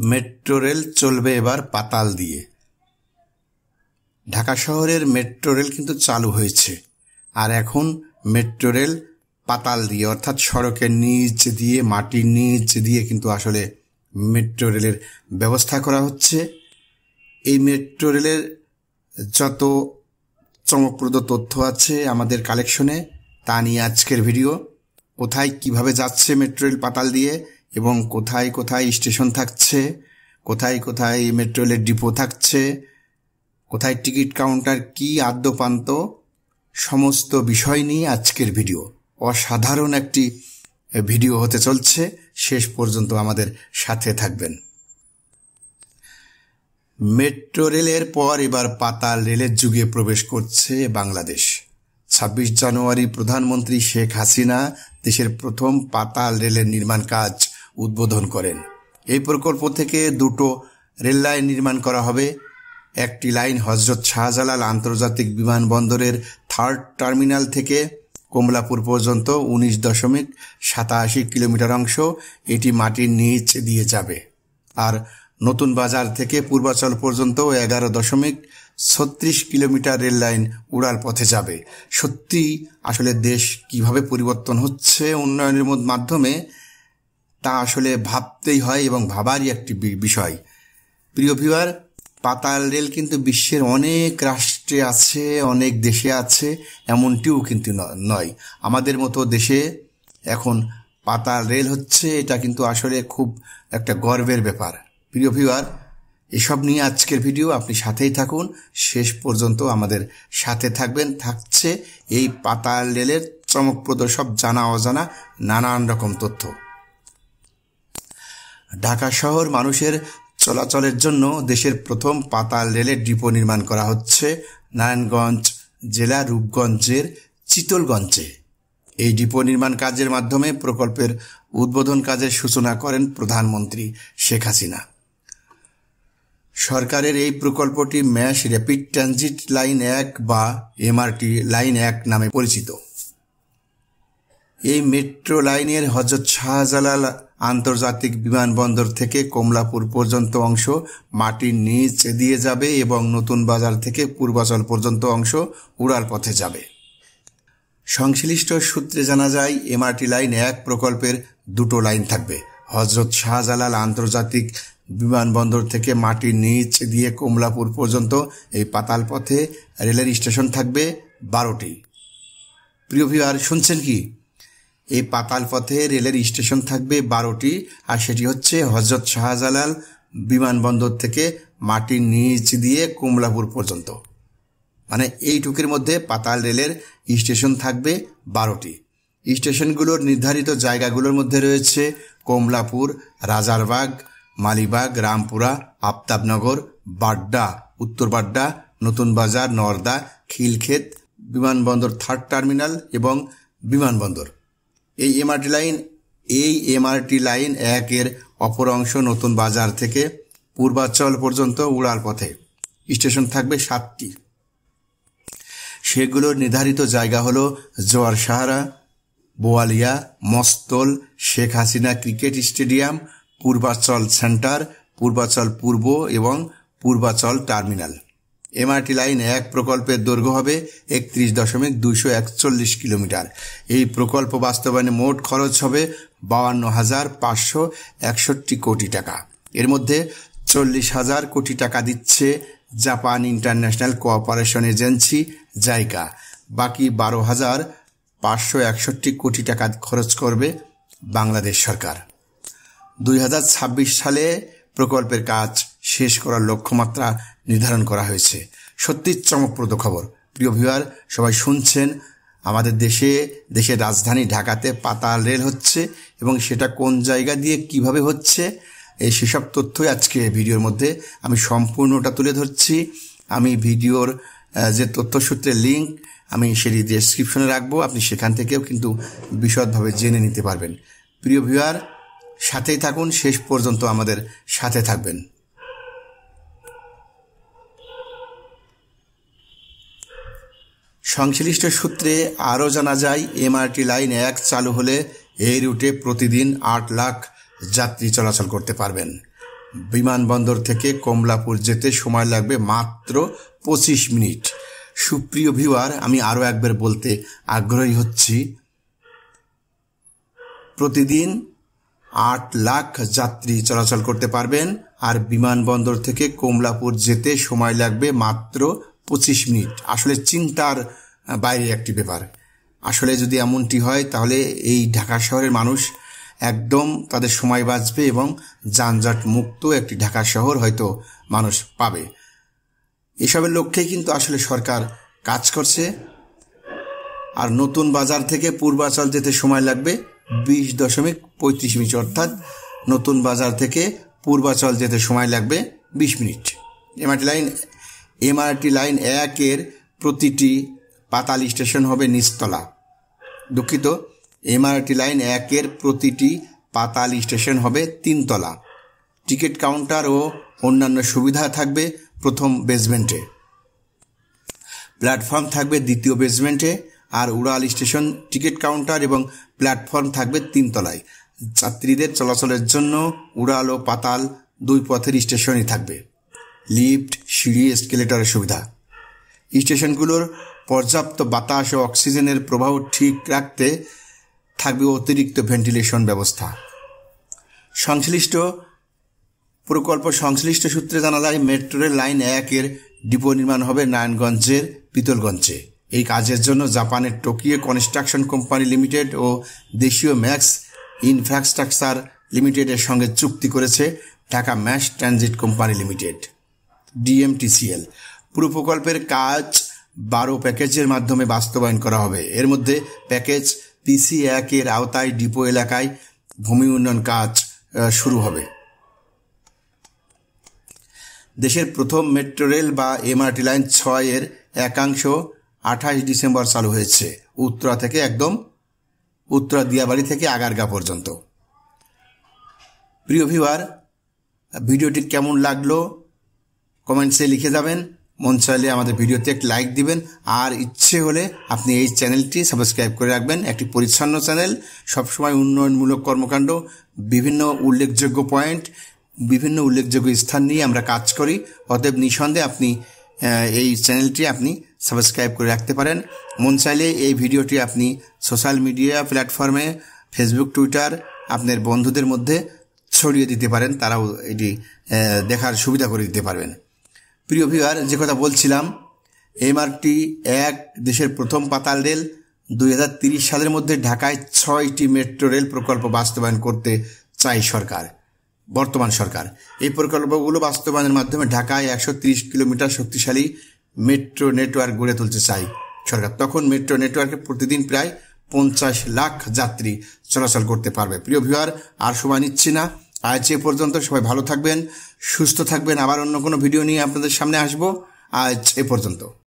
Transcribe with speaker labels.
Speaker 1: Metro rail চলবে এবার পাতাল দিয়ে। ঢাকা শহরের মেট্রো রেল কিন্তু চালু হয়েছে, আর এখন মেট্রো রেল পাতাল দিয়ে অর্থাৎ সড়কের নিচ দিয়ে, মাটির নিচ দিয়ে কিন্তু আসলে মেট্রো রেলের ব্যবস্থা করা হচ্ছে। এই মেট্রো রেলের যত চমকপ্রদ তথ্য আছে আমাদের কালেকশনে, তা নিয়ে আজকের ভিডিও। কোথায় কিভাবে যাচ্ছে মেট্রো রেল পাতাল দিয়ে এবং কোথায় কোথায় স্টেশন থাকছে, কোথায় কোথায় মেট্রো রেলের ডিপো থাকছে, কোথায় টিকিট কাউন্টার, কি আদ্যপান্ত, সমস্ত বিষয় নিয়ে আজকের ভিডিও। অসাধারণ একটি ভিডিও হতে চলছে, শেষ পর্যন্ত আমাদের সাথে থাকবেন। মেট্রো রেলের পর এবার পাতাল রেলের যুগে প্রবেশ করছে বাংলাদেশ। ২৬ জানুয়ারি প্রধানমন্ত্রী শেখ হাসিনা দেশের প্রথম পাতাল রেলের নির্মাণ কাজ উদ্বোধন করেন। এই প্রকল্প থেকে দুটো রেল লাইন নির্মাণ করা হবে। একটি লাইন হযরত শাহজালাল আন্তর্জাতিক বিমানবন্দরের 3rd টার্মিনাল থেকে কমলাপুর পর্যন্ত 19.87 কিলোমিটার অংশ, এটি মাটির নিচ দিয়ে যাবে। আর নতুন বাজার থেকে পূর্বাচল পর্যন্ত 11.36 কিলোমিটার রেল লাইন উড়াল পথে যাবে। সত্যি আসলে দেশ কিভাবে পরিবর্তন হচ্ছে উন্নয়নের মাধ্যমে, তা আসলে ভাবতেই হয় এবং ভাবারই একটি বিষয়। প্রিয় ভিউয়ার, পাতাল রেল কিন্তু বিশ্বের অনেক রাষ্ট্রে আছে, অনেক দেশে আছে, এমনটিও কিন্তু নয়। আমাদের মতো দেশে এখন পাতাল রেল হচ্ছে, এটা কিন্তু আসলে খুব একটা গর্বের ব্যাপার। প্রিয় ভিউয়ার, এসব নিয়ে আজকের ভিডিও, আপনি সাথেই থাকুন, শেষ পর্যন্ত আমাদের সাথে থাকবেন। থাকছে এই পাতাল রেলের চমকপ্রদ সব জানা অজানা নানান রকম তথ্য। ঢাকা শহর মানুষের চলাচলের জন্য দেশের প্রথম পাতাল রেলের ডিপো নির্মাণ করা হচ্ছে নারায়ণগঞ্জ জেলা রূপগঞ্জের চিতলগঞ্জে। এই ডিপো নির্মাণ কাজের মাধ্যমে প্রকল্পের উদ্বোধন কাজের সূচনা করেন প্রধানমন্ত্রী শেখ হাসিনা। সরকারের এই প্রকল্পটি ম্যাস র্যাপিড ট্রানজিট লাইন 1 বা এমআরটি লাইন 1 নামে পরিচিত। এই মেট্রো লাইনের হযরত শাহজালাল আন্তর্জাতিক বিমানবন্দর থেকে কমলাপুর পর্যন্ত অংশ মাটির নিচ দিয়ে যাবে এবং নতুন বাজার থেকে পূর্বাচল পর্যন্ত অংশ উড়াল পথে যাবে। সংশ্লিষ্ট সূত্রে জানা যায়, এমআরটি লাইন 1 প্রকল্পের দুটো লাইন থাকবে। হযরত শাহজালাল আন্তর্জাতিক বিমানবন্দর থেকে মাটির নিচ দিয়ে কমলাপুর পর্যন্ত এই পাতাল পথে রেলের স্টেশন থাকবে 12টি। প্রিয় ভিউয়ার, শুনছেন কি? এই পাতাল পথে রেলের স্টেশন থাকবে 12টি, আর সেটি হচ্ছে হযরত শাহজালাল বিমানবন্দর থেকে মাটির নিচ দিয়ে কমলাপুর পর্যন্ত। মানে এইটুকের মধ্যে পাতাল রেলের স্টেশন থাকবে 12টি। স্টেশনগুলোর নির্ধারিত জায়গাগুলোর মধ্যে রয়েছে কমলাপুর, রাজারবাগ, মালিবাগ, রামপুরা, আফতাবনগর, বাড্ডা, উত্তর বাড্ডা, নতুন বাজার, নওদা, খিলক্ষেত, বিমানবন্দর 3rd টার্মিনাল এবং বিমানবন্দর। এই এমআরটি লাইন 1 এর অপর অংশ নতুন বাজার থেকে পূর্বাচল পর্যন্ত উড়াল পথে। স্টেশন থাকবে 7টি। সেগুলোর নির্ধারিত জায়গা হলো Joarsahara, Boalia, Mastul, Sheikh Hasina cricket stadium, Purbachal center, Purbachal পূর্ব এবং পূর্বাচল টার্মিনাল। এমআরটি লাইন 1 প্রকল্পের দৈর্ঘ্য হবে 31.241 কিলোমিটার। এই প্রকল্প বাস্তবায়নে মোট খরচ হবে 52,561 কোটি টাকা। এর মধ্যে 40,000 কোটি টাকা দিচ্ছে Japan International Cooperation Agency JICA. বাকি 12,561 কোটি টাকা খরচ করবে বাংলাদেশ সরকার। 2026 সালে প্রকল্পের কাজ শেষ করার লক্ষ্যমাত্রা নির্ধারণ করা হয়েছে। সত্যি চমকপ্রদ খবর। প্রিয় ভিউয়ার, সবাই শুনছেন, আমাদের দেশের রাজধানী ঢাকাতে পাতাল রেল হচ্ছে এবং সেটা কোন জায়গা দিয়ে কিভাবে হচ্ছে, সেসব তথ্যই আজকে ভিডিওর মধ্যে আমি সম্পূর্ণটা তুলে ধরছি। আমি ভিডিওর যে তথ্যসূত্রের লিঙ্ক আমি সেটি ডেসক্রিপশনে রাখবো, আপনি সেখান থেকেও কিন্তু বিশদভাবে জেনে নিতে পারবেন। প্রিয় ভিউয়ার, সাথেই থাকুন, শেষ পর্যন্ত আমাদের সাথে থাকবেন। সংশ্লিষ্ট সূত্রে আরও জানা যায়, এমআরটি লাইন 1 চালু হলে এই রুটে প্রতিদিন 8 লাখ যাত্রী চলাচল করতে পারবেন। বিমানবন্দর থেকে কমলাপুর যেতে সময় লাগবে মাত্র 25 মিনিট। সুপ্রিয় ভিউয়ার, আমি আরও একবার বলতে আগ্রহী হচ্ছি, প্রতিদিন 8 লাখ যাত্রী চলাচল করতে পারবেন, আর বিমানবন্দর থেকে কমলাপুর যেতে সময় লাগবে মাত্র 25 মিনিট। আসলে চিন্তার বাইরে একটি ব্যাপার। আসলে যদি এমনটি হয় তাহলে এই ঢাকা শহরের মানুষ একদম তাদের সময় বাঁচবে এবং যানজট মুক্ত একটি ঢাকা শহর হয়তো মানুষ পাবে। এসবের লক্ষ্যেই কিন্তু আসলে সরকার কাজ করছে। আর নতুন বাজার থেকে পূর্বাচল যেতে সময় লাগবে 20.35 মিনিট, অর্থাৎ নতুন বাজার থেকে পূর্বাচল যেতে সময় লাগবে 20 মিনিট। এমআরটি লাইন 1-এর প্রতিটি পাতাল স্টেশন হবে নিচতলা। দুঃখিত, এমআরটি লাইন 1-এর প্রতিটি পাতাল স্টেশন হবে 3 তলা। টিকিট কাউন্টার ও অন্যান্য সুবিধা থাকবে প্রথম বেসমেন্টে, প্ল্যাটফর্ম থাকবে দ্বিতীয় বেসমেন্টে, আর উড়াল স্টেশন, টিকিট কাউন্টার এবং প্ল্যাটফর্ম থাকবে 3 তলায়। যাত্রীদের চলাচলের জন্য উড়াল ও পাতাল 2 পথের স্টেশনই থাকবে। লিফট, সিঁড়ি, এসকেলেটরের সুবিধা। স্টেশনগুলোর পর্যাপ্ত বাতাস ও অক্সিজেনের প্রবাহ ঠিক রাখতে থাকবে অতিরিক্ত ভেন্টিলেশন ব্যবস্থা। প্রকল্প সংশ্লিষ্ট সূত্রে জানা যায়, মেট্রো রেল লাইন 1-এর ডিপো নির্মাণ হবে নারায়ণগঞ্জের পিতলগঞ্জে। এই কাজের জন্য জাপানের টোকিও কনস্ট্রাকশন কোম্পানি লিমিটেড ও দেশীয় ম্যাক্স ইনফ্রাস্ট্রাকচার লিমিটেডের সঙ্গে চুক্তি করেছে Dhaka mass transit company limited, DMTCL। পুরো প্রকল্পের কাজ 12 প্যাকেজের মাধ্যমে বাস্তবায়ন করা হবে। এর মধ্যে প্যাকেজ PC1-এর আওতায় ডিপো এলাকায় ভূমি উন্নয়ন কাজ শুরু হবে। দেশের প্রথম মেট্রো রেল বা এমআরটি লাইন 6-এর একাংশ 28 ডিসেম্বর চালু হয়েছে, উত্তরা দিয়াবাড়ি থেকে আগারগাঁ পর্যন্ত। প্রিয় ভিউয়ার, ভিডিওটি কেমন লাগলো কমেন্টসে লিখে যাবেন। মন চাইলে আমাদের ভিডিওতে একটি লাইক দিবেন, আর ইচ্ছে হলে আপনি এই চ্যানেলটি সাবস্ক্রাইব করে রাখবেন। একটি পরিচ্ছন্ন চ্যানেল, সবসময় উন্নয়নমূলক কর্মকাণ্ড, বিভিন্ন উল্লেখযোগ্য পয়েন্ট, বিভিন্ন উল্লেখযোগ্য স্থান নিয়ে আমরা কাজ করি। অতএব নিঃসন্দেহে আপনি এই চ্যানেলটি আপনি সাবস্ক্রাইব করে রাখতে পারেন। মন চাইলে এই ভিডিওটি আপনি সোশ্যাল মিডিয়া প্ল্যাটফর্মে, ফেসবুক, টুইটার আপনার বন্ধুদের মধ্যে ছড়িয়ে দিতে পারেন, তারাও এটি দেখার সুবিধা করে দিতে পারবেন। প্রিয় ভিউয়ার, যে কথা বলছিলাম, MRT-1 দেশের প্রথম পাতাল রেল। 2030 সালের মধ্যে ঢাকায় 6টি মেট্রো রেল প্রকল্প বাস্তবায়ন করতে চায় বর্তমান সরকার। এই প্রকল্পগুলো বাস্তবায়নের মাধ্যমে ঢাকায় 130 কিলোমিটার শক্তিশালী মেট্রো নেটওয়ার্ক গড়ে তুলতে চায় সরকার। তখন মেট্রো নেটওয়ার্কে প্রতিদিন প্রায় 50 লাখ যাত্রী চলাচল করতে পারবে। প্রিয় ভিউয়ার, আর সময় নিচ্ছি না, আজ এ পর্যন্ত। সবাই ভালো থাকবেন, সুস্থ থাকবেন। আবার অন্য কোনো ভিডিও নিয়ে আপনাদের সামনে আসবো। আজ এ পর্যন্ত।